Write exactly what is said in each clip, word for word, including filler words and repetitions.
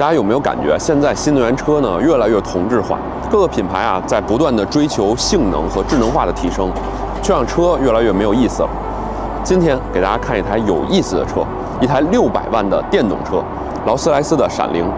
大家有没有感觉，现在新能源车呢越来越同质化，各个品牌啊在不断的追求性能和智能化的提升，却让车越来越没有意思了。今天给大家看一台有意思的车，一台六百万的电动车，劳斯莱斯的闪灵。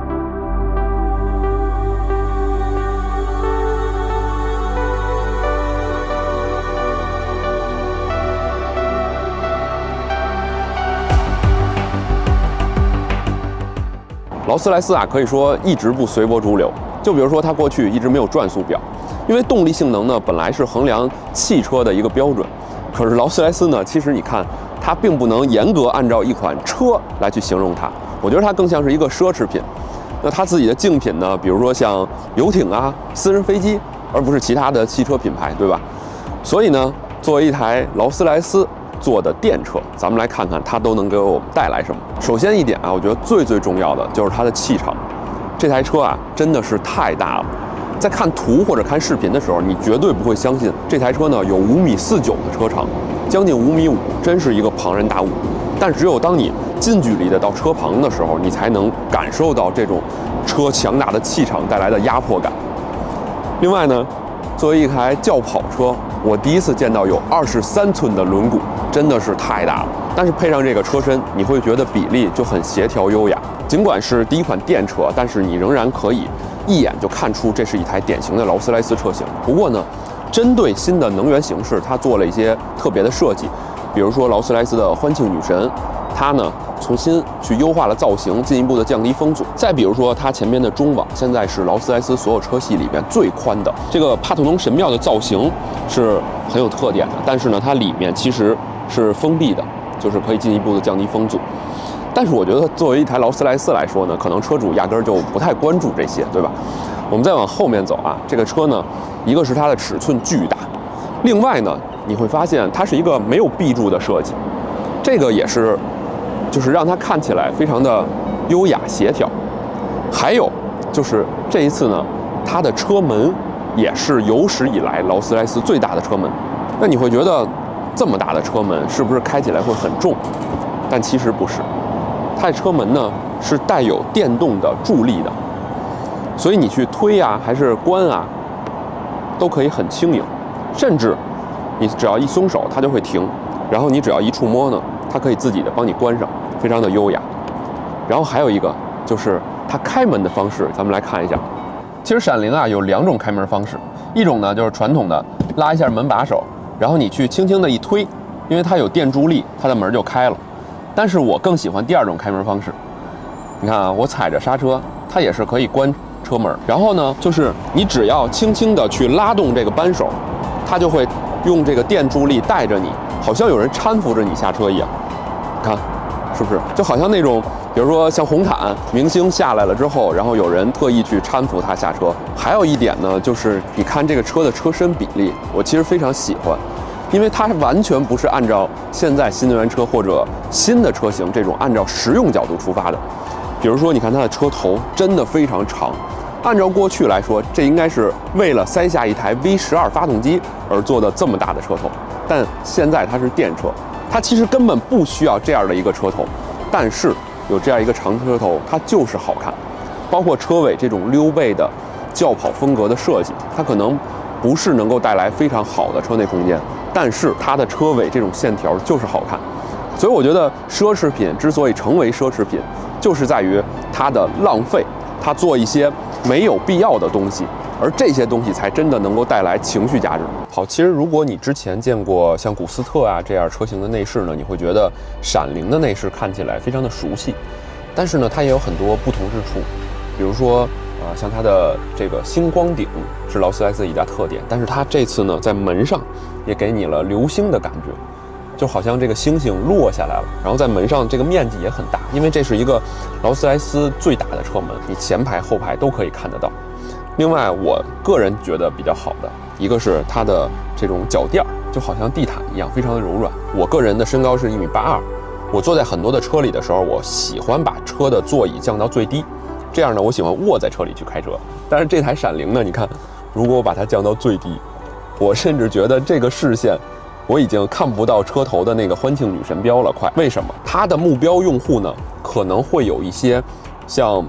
劳斯莱斯啊，可以说一直不随波逐流。就比如说，它过去一直没有转速表，因为动力性能呢本来是衡量汽车的一个标准。可是劳斯莱斯呢，其实你看，它并不能严格按照一款车来去形容它。我觉得它更像是一个奢侈品。那它自己的竞品呢，比如说像游艇啊、私人飞机，而不是其他的汽车品牌，对吧？所以呢，作为一台劳斯莱斯 做的电车，咱们来看看它都能给我们带来什么。首先一点啊，我觉得最最重要的就是它的气场。这台车啊，真的是太大了。在看图或者看视频的时候，你绝对不会相信这台车呢有五米四九的车长，将近五米五，真是一个庞然大物。但只有当你近距离的到车旁的时候，你才能感受到这种车强大的气场带来的压迫感。另外呢，作为一台轿跑车， 我第一次见到有二十三寸的轮毂，真的是太大了。但是配上这个车身，你会觉得比例就很协调优雅。尽管是第一款电车，但是你仍然可以一眼就看出这是一台典型的劳斯莱斯车型。不过呢，针对新的能源形式，它做了一些特别的设计，比如说劳斯莱斯的欢庆女神，它呢 重新去优化了造型，进一步的降低风阻。再比如说，它前面的中网现在是劳斯莱斯所有车系里面最宽的。这个帕特农神庙的造型是很有特点的，但是呢，它里面其实是封闭的，就是可以进一步的降低风阻。但是我觉得，作为一台劳斯莱斯来说呢，可能车主压根儿就不太关注这些，对吧？我们再往后面走啊，这个车呢，一个是它的尺寸巨大，另外呢，你会发现它是一个没有 B 柱的设计，这个也是 就是让它看起来非常的优雅协调，还有就是这一次呢，它的车门也是有史以来劳斯莱斯最大的车门。那你会觉得这么大的车门是不是开起来会很重？但其实不是，它的车门呢是带有电动的助力的，所以你去推啊还是关啊，都可以很轻盈，甚至你只要一松手它就会停，然后你只要一触摸呢，它可以自己的帮你关上。 非常的优雅，然后还有一个就是它开门的方式，咱们来看一下。其实闪灵啊有两种开门方式，一种呢就是传统的拉一下门把手，然后你去轻轻的一推，因为它有电助力，它的门就开了。但是我更喜欢第二种开门方式。你看啊，我踩着刹车，它也是可以关车门。然后呢，就是你只要轻轻的去拉动这个扳手，它就会用这个电助力带着你，好像有人搀扶着你下车一样。看。 是不是就好像那种，比如说像红毯明星下来了之后，然后有人特意去搀扶他下车。还有一点呢，就是你看这个车的车身比例，我其实非常喜欢，因为它完全不是按照现在新能源车或者新的车型这种按照实用角度出发的。比如说，你看它的车头真的非常长，按照过去来说，这应该是为了塞下一台 V 十二发动机而做的这么大的车头，但现在它是电车。 它其实根本不需要这样的一个车头，但是有这样一个长车头，它就是好看。包括车尾这种溜背的轿跑风格的设计，它可能不是能够带来非常好的车内空间，但是它的车尾这种线条就是好看。所以我觉得奢侈品之所以成为奢侈品，就是在于它的浪费，它做一些没有必要的东西。 而这些东西才真的能够带来情绪价值。好，其实如果你之前见过像古斯特啊这样车型的内饰呢，你会觉得闪灵的内饰看起来非常的熟悉，但是呢，它也有很多不同之处。比如说，呃，像它的这个星光顶是劳斯莱斯的一大特点，但是它这次呢，在门上也给你了流星的感觉，就好像这个星星落下来了。然后在门上这个面积也很大，因为这是一个劳斯莱斯最大的车门，你前排后排都可以看得到。 另外，我个人觉得比较好的一个是它的这种脚垫，就好像地毯一样，非常的柔软。我个人的身高是一米八二，我坐在很多的车里的时候，我喜欢把车的座椅降到最低，这样呢，我喜欢卧在车里去开车。但是这台闪灵呢，你看，如果我把它降到最低，我甚至觉得这个视线，我已经看不到车头的那个欢庆女神标了。快，为什么？它的目标用户呢，可能会有一些像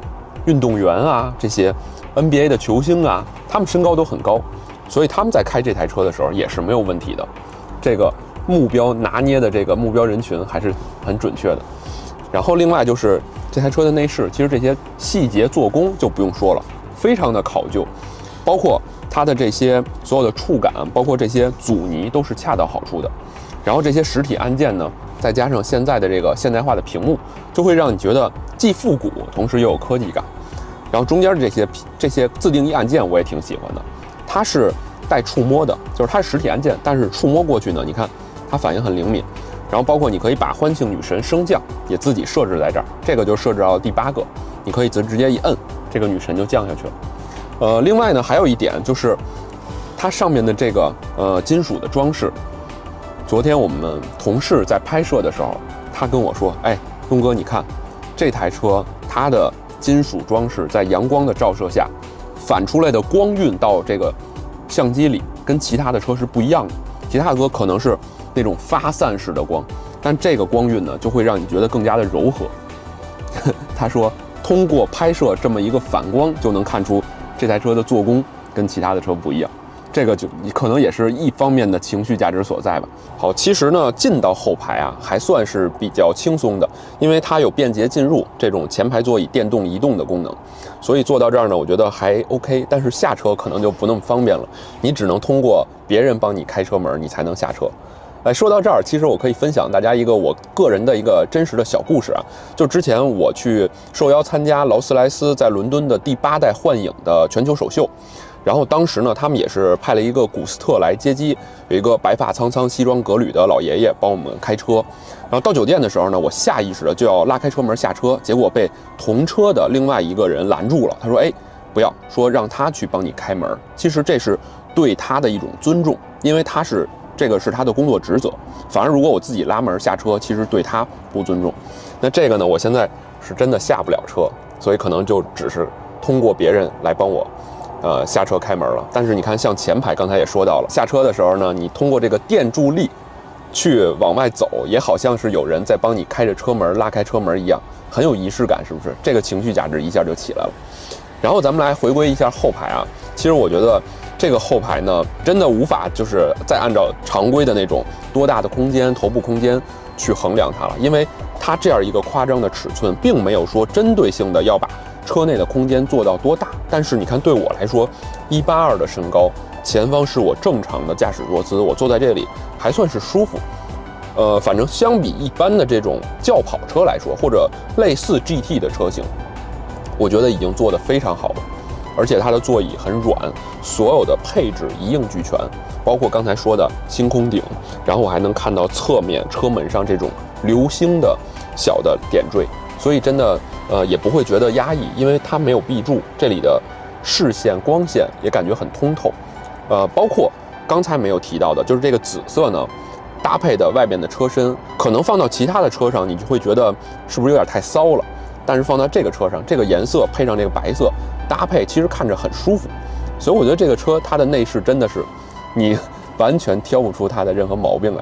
运动员啊，这些 N B A 的球星啊，他们身高都很高，所以他们在开这台车的时候也是没有问题的。这个目标拿捏的这个目标人群还是很准确的。然后另外就是这台车的内饰，其实这些细节做工就不用说了，非常的考究，包括它的这些所有的触感，包括这些阻尼都是恰到好处的。然后这些实体按键呢，再加上现在的这个现代化的屏幕，就会让你觉得既复古，同时又有科技感。然后中间的这些这些自定义按键我也挺喜欢的，它是带触摸的，就是它是实体按键，但是触摸过去呢，你看它反应很灵敏。然后包括你可以把欢庆女神升降也自己设置在这儿，这个就设置到第八个，你可以直直接一摁，这个女神就降下去了。呃，另外呢还有一点就是它上面的这个呃金属的装饰。昨天我们同事在拍摄的时候，他跟我说：“哎，东哥，你看这台车，它的金属装饰在阳光的照射下，反出来的光晕到这个相机里，跟其他的车是不一样的。其他的车可能是那种发散式的光，但这个光晕呢，就会让你觉得更加的柔和。”他说，通过拍摄这么一个反光，就能看出这台车的做工跟其他的车不一样。这个就可能也是一方面的情绪价值所在吧。好，其实呢，进到后排啊，还算是比较轻松的，因为它有便捷进入这种前排座椅电动移动的功能，所以坐到这儿呢，我觉得还 OK。但是下车可能就不那么方便了，你只能通过别人帮你开车门，你才能下车。哎，说到这儿，其实我可以分享大家一个我个人的一个真实的小故事啊。就之前我去受邀参加劳斯莱斯在伦敦的第八代幻影的全球首秀。然后当时呢，他们也是派了一个古斯特来接机，有一个白发苍苍、西装革履的老爷爷帮我们开车。然后到酒店的时候呢，我下意识的就要拉开车门下车，结果被同车的另外一个人拦住了。他说：“哎，不要，说让他去帮你开门。”其实这是对他的一种尊重，因为他是这个是他的工作职责。反而如果我自己拉门下车，其实对他不尊重。那这个呢，我现在是真的下不了车，所以可能就只是通过别人来帮我。呃，下车开门了。但是你看，像前排刚才也说到了，下车的时候呢，你通过这个电助力去往外走，也好像是有人在帮你开着车门、拉开车门一样，很有仪式感，是不是？这个情绪价值一下就起来了。然后咱们来回归一下后排啊，其实我觉得这个后排呢，真的无法就是再按照常规的那种多大的空间、头部空间去衡量它了，因为它这样一个夸张的尺寸，并没有说针对性的要把车内的空间做到多大。但是你看，对我来说，一八二的身高，前方是我正常的驾驶坐姿，我坐在这里还算是舒服。呃，反正相比一般的这种轿跑车来说，或者类似 G T 的车型，我觉得已经做得非常好了。而且它的座椅很软，所有的配置一应俱全，包括刚才说的星空顶，然后我还能看到侧面车门上这种流星的小的点缀。所以真的，呃，也不会觉得压抑，因为它没有闭住，这里的视线、光线也感觉很通透。呃，包括刚才没有提到的，就是这个紫色呢，搭配的外边的车身，可能放到其他的车上，你就会觉得是不是有点太骚了？但是放到这个车上，这个颜色配上这个白色搭配，其实看着很舒服。所以我觉得这个车它的内饰真的是，你完全挑不出它的任何毛病来。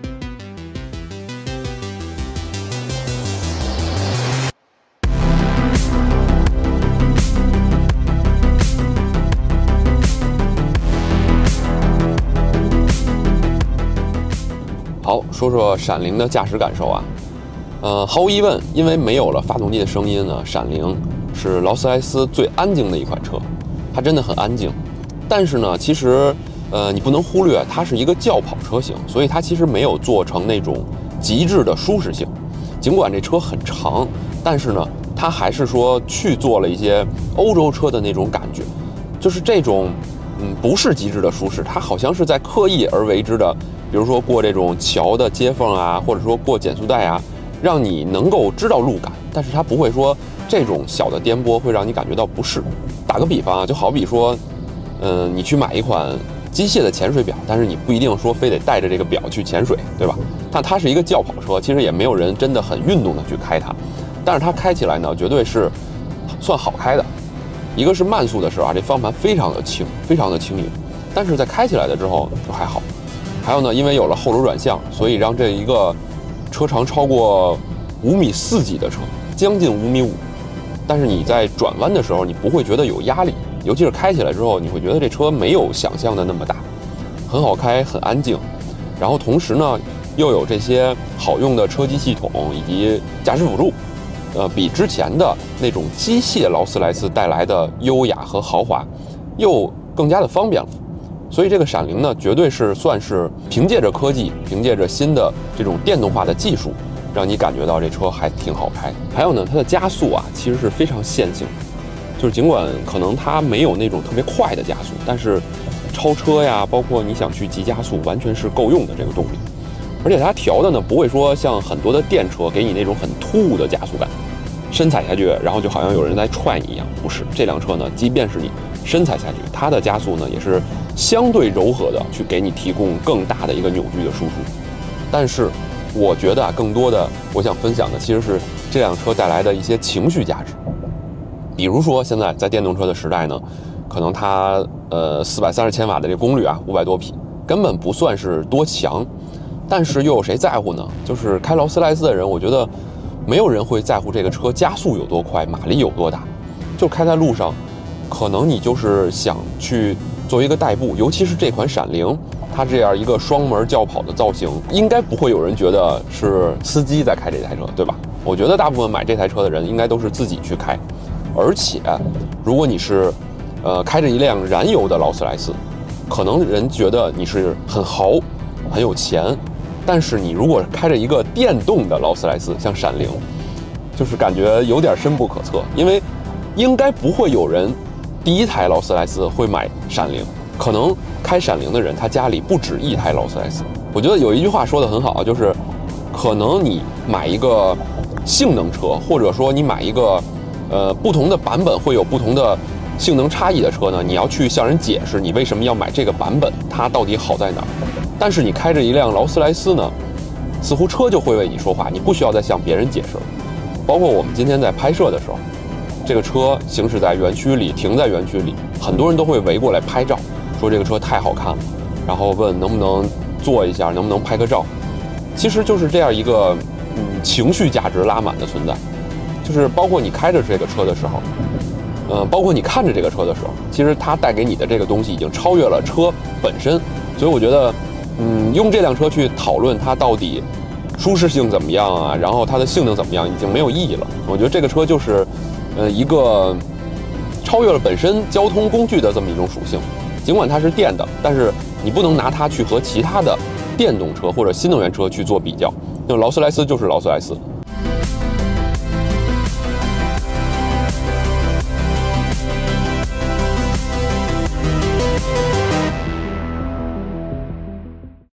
好，说说闪灵的驾驶感受啊，呃，毫无疑问，因为没有了发动机的声音呢，闪灵是劳斯莱斯最安静的一款车，它真的很安静。但是呢，其实，呃，你不能忽略它是一个轿跑车型，所以它其实没有做成那种极致的舒适性。尽管这车很长，但是呢，它还是说去做了一些欧洲车的那种感觉，就是这种，嗯，不是极致的舒适，它好像是在刻意而为之的。比如说过这种桥的接缝啊，或者说过减速带啊，让你能够知道路感，但是它不会说这种小的颠簸会让你感觉到不适。打个比方啊，就好比说，嗯、呃，你去买一款机械的潜水表，但是你不一定说非得带着这个表去潜水，对吧？但它是一个轿跑车，其实也没有人真的很运动的去开它，但是它开起来呢，绝对是算好开的。一个是慢速的时候啊，这方向盘非常的轻，非常的轻盈，但是在开起来了之后就还好。还有呢，因为有了后轴转向，所以让这一个车长超过五米四几的车，将近五米五， 但是你在转弯的时候，你不会觉得有压力，尤其是开起来之后，你会觉得这车没有想象的那么大，很好开，很安静。然后同时呢，又有这些好用的车机系统以及驾驶辅助，呃，比之前的那种机械劳斯莱斯带来的优雅和豪华，又更加的方便了。所以这个闪灵呢，绝对是算是凭借着科技，凭借着新的这种电动化的技术，让你感觉到这车还挺好开。还有呢，它的加速啊，其实是非常线性，就是尽管可能它没有那种特别快的加速，但是超车呀，包括你想去急加速，完全是够用的这个动力。而且它调的呢，不会说像很多的电车给你那种很突兀的加速感，深踩下去，然后就好像有人在踹你一样。不是，这辆车呢，即便是你深踩下去，它的加速呢也是相对柔和的，去给你提供更大的一个扭矩的输出。但是我觉得啊，更多的我想分享的其实是这辆车带来的一些情绪价值。比如说现在在电动车的时代呢，可能它呃四百三十千瓦的这功率啊，五百多匹，根本不算是多强。但是又有谁在乎呢？就是开劳斯莱斯的人，我觉得没有人会在乎这个车加速有多快，马力有多大。就开在路上，可能你就是想去做一个代步，尤其是这款闪灵，它这样一个双门轿跑的造型，应该不会有人觉得是司机在开这台车，对吧？我觉得大部分买这台车的人应该都是自己去开。而且，如果你是呃开着一辆燃油的劳斯莱斯，可能人觉得你是很豪、很有钱。但是你如果开着一个电动的劳斯莱斯，像闪灵，就是感觉有点深不可测，因为应该不会有人第一台劳斯莱斯会买闪灵，可能开闪灵的人他家里不止一台劳斯莱斯。我觉得有一句话说得很好，就是可能你买一个性能车，或者说你买一个呃不同的版本会有不同的性能差异的车呢，你要去向人解释你为什么要买这个版本，它到底好在哪儿。但是你开着一辆劳斯莱斯呢，似乎车就会为你说话，你不需要再向别人解释了。包括我们今天在拍摄的时候，这个车行驶在园区里，停在园区里，很多人都会围过来拍照，说这个车太好看了，然后问能不能坐一下，能不能拍个照。其实就是这样一个嗯情绪价值拉满的存在，就是包括你开着这个车的时候，嗯、呃，包括你看着这个车的时候，其实它带给你的这个东西已经超越了车本身。所以我觉得。嗯，用这辆车去讨论它到底舒适性怎么样啊，然后它的性能怎么样，已经没有意义了。我觉得这个车就是，呃，一个超越了本身交通工具的这么一种属性。尽管它是电的，但是你不能拿它去和其他的电动车或者新能源车去做比较。因为劳斯莱斯就是劳斯莱斯，